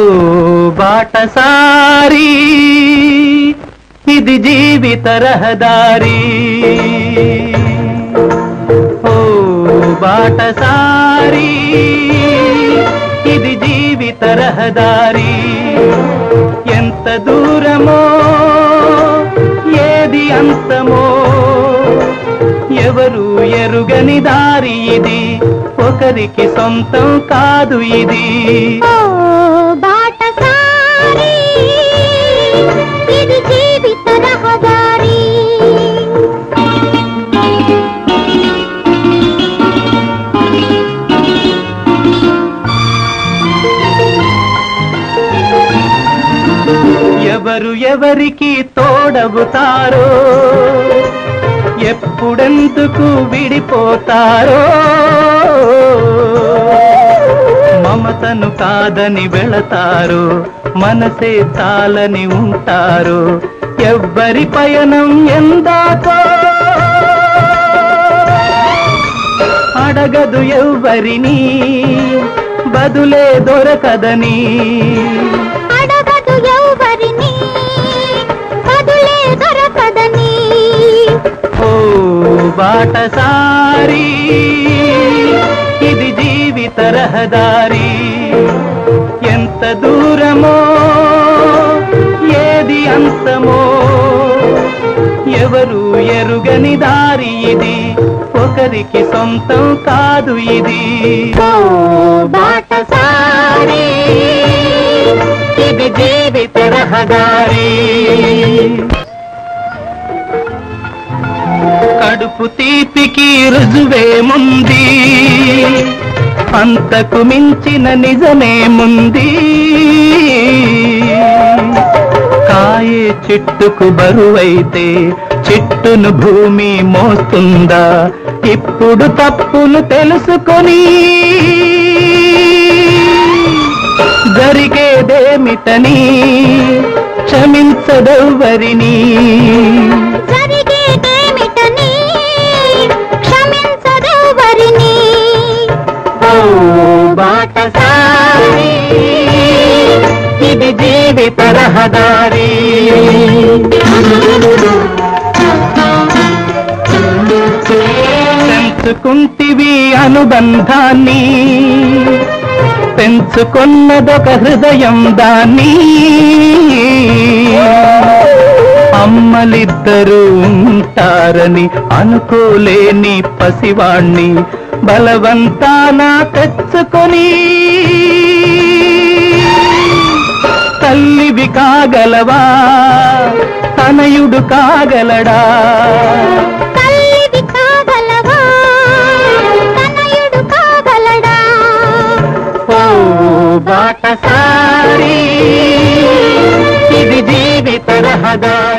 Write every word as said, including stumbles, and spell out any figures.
బాటసారి ఇది జీవిత రహదారి ఓ బాటసారి ఇది జీవిత రహదారి ఎంత దూరమో ఏది అంతమో ఎవరు ఎరుగని దారి ఇది ఒకరికి సొంతం కాదు ఇది ఓ బాటసారి ఇది జీవిత రహదారి ఎవరు ఎవరికి తోడవుతారో ఎప్పుడెందుకు విడిపోతారో మమతను కాదని వెళతారు మనసే చాలని ఉంటారు ఎవ్వరి పయనం ఎందాకో అడగదు ఎవ్వరిని బదులే దొరకదని అడగదు ఎవ్వరిని బదులే దొరకదని ఓ బాటసారి ఇది జీవిత రహదారి ఎంత దూరమో ఏది అంతమో ఎవరు ఎరుగని దారి ఇది ఒకరికి సొంతం కాదు ఇది ఓ బాటసారి ఇది జీవిత రహదారి కడుపు తీపికి రుజువేముంది అంతకు మించిన నిజమేముంది కాయే చెట్టుకు బరువైతే చెట్టును భూమి మోస్తుందా ఇప్పుడు తప్పును తెలుసుకొని జరిగేదేమిటని క్షమించదెవ్వరిని జరిగేదేమిటని క్షమించదెవ్వరిని ఓ బాటసారి ఇది జీవిత రహదారి పెంచుకుంటివి అనుబంధాన్ని పెంచుకున్నదొక హృదయం దాన్ని అమ్మలిద్దరూ ఉంటారని అనుకోలేని పసివాణ్ణి బలవంతాన తెచ్చుకొని తల్లివి కాగలవా తనయుడు కాగలడా తల్లివి కాగలవా తనయుడు కాగలడా ఓ బాటసారి ఇది జీవిత రహదారి